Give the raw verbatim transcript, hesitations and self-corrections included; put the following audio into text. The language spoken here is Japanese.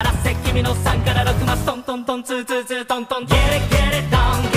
らせ君のさんからろくマストントントンツーツーツートントン Get it get it down